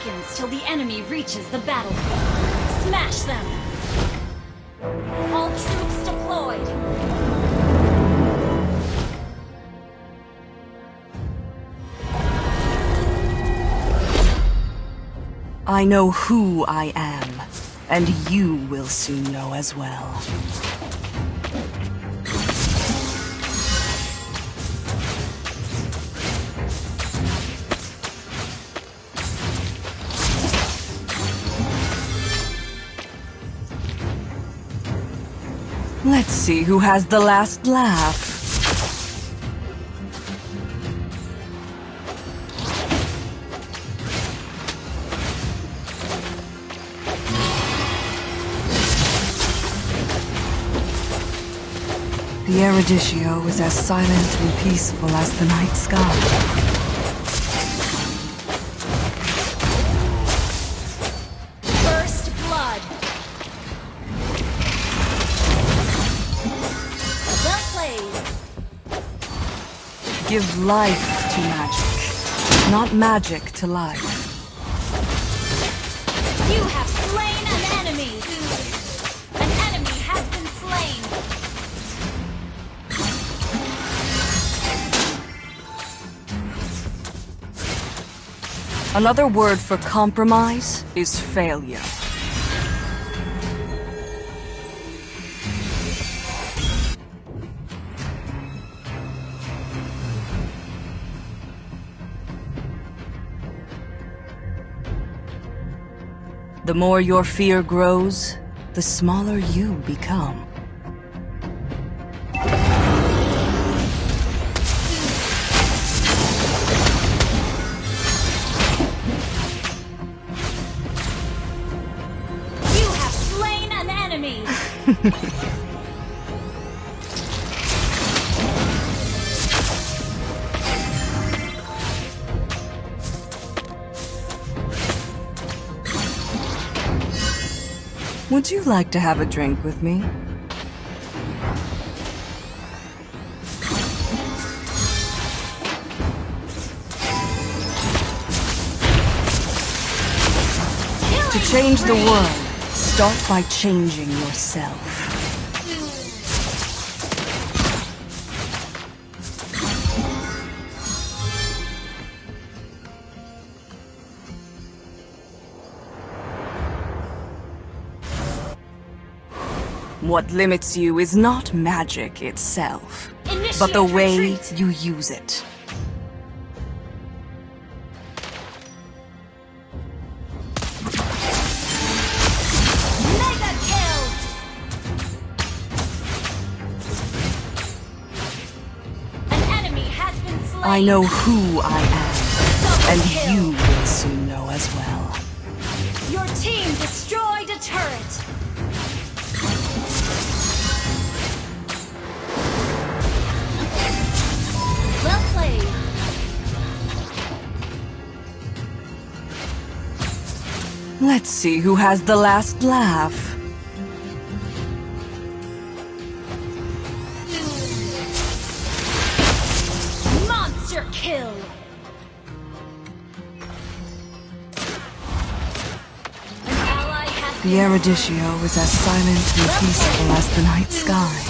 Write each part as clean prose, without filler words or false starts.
seconds till the enemy reaches the battlefield. Smash them! All troops deployed! I know who I am, and you will soon know as well. Let's see who has the last laugh. The Eruditio is as silent and peaceful as the night sky. First blood! Well played! Give life to magic, not magic to life. You have slain an enemy! An enemy has been slain! Another word for compromise is failure. The more your fear grows, the smaller you become. Would you like to have a drink with me? To change the world, start by changing yourself. What limits you is not magic itself, but the way you use it. Mega kill! An enemy has been slain! I know who I am, and you will soon know as well. Your team destroyed a turret! Well played. Let's see who has the last laugh. Monster kill! An ally has The Eruditio is as silent and peaceful as the night sky.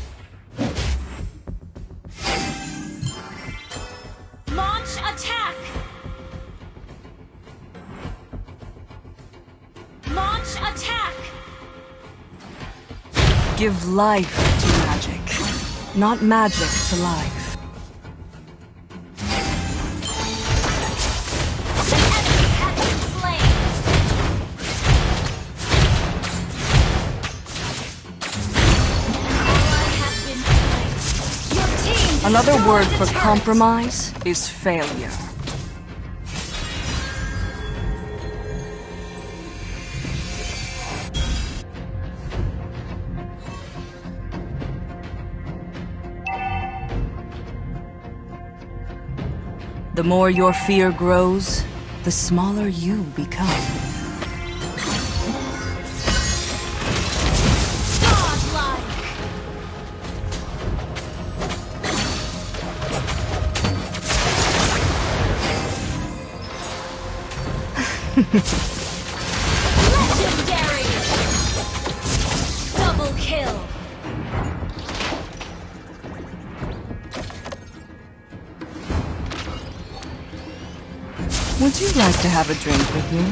Launch attack! Launch attack! Give life to magic, not magic to life. An enemy has been slain! An ally has been slain. Your team Another destroyed word the for turret. compromise is failure. The more your fear grows, the smaller you become. Godlike! Legendary! Double kill! Would you like to have a drink with me?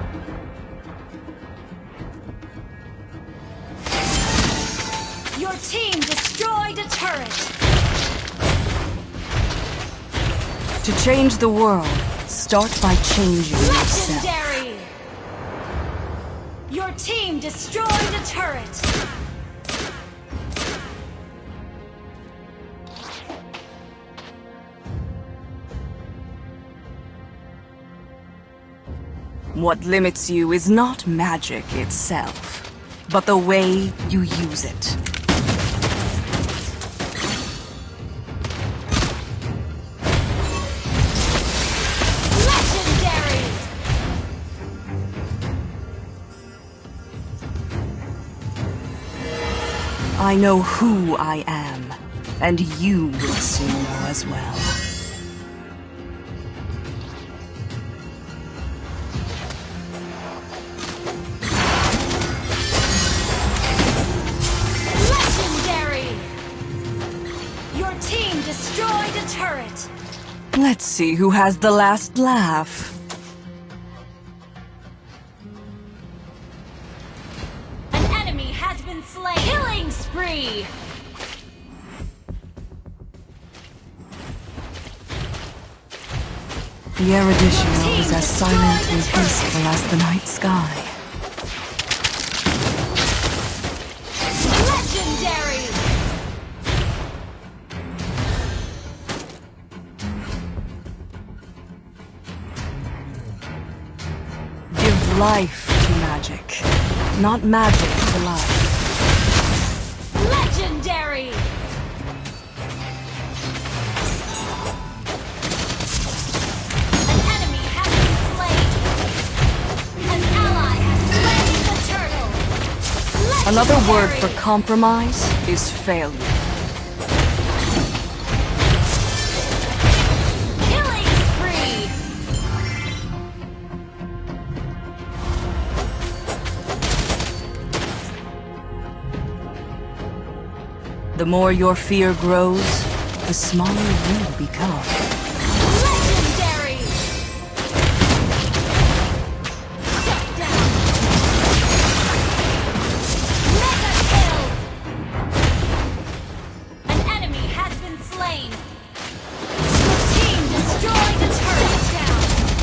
Your team destroyed a turret! To change the world, start by changing yourself. Legendary! Your team destroyed a turret! What limits you is not magic itself, but the way you use it. Legendary! I know who I am, and you will soon know as well. Destroyed a turret! Let's see who has the last laugh. An enemy has been slain! Killing spree! The Erudition is as silent and peaceful as the night sky. Legendary! Give life to magic, not magic to life. Legendary! An enemy has been slain! An ally has slain the turtle! Legendary! Another word for compromise is failure. Killing spree! The more your fear grows, the smaller you become. Legendary! Shut down! Mega kill! An enemy has been slain! Your team destroyed the turret down!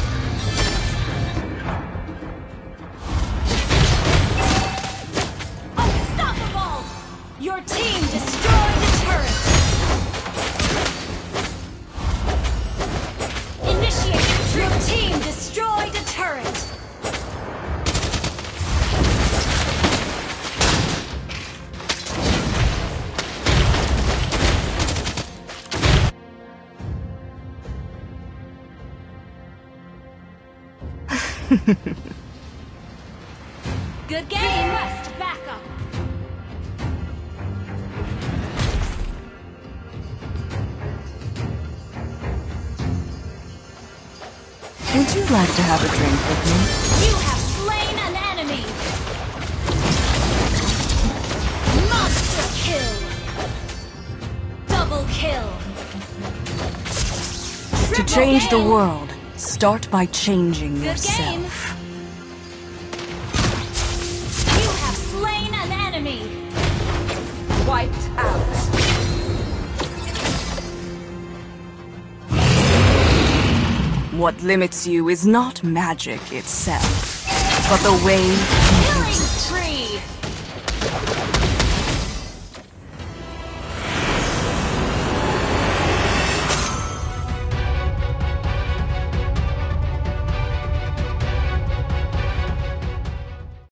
Unstoppable! Your team destroyed the turret! Initiate retreat! Your team destroyed a turret! Good game! Must back up! Would you like to have a drink with me? You have slain an enemy! Monster kill! Double kill! To Triple change the kill! world, start by changing Good yourself. You have slain an enemy! Wiped out. What limits you is not magic itself, but the way you Killing use it. spree!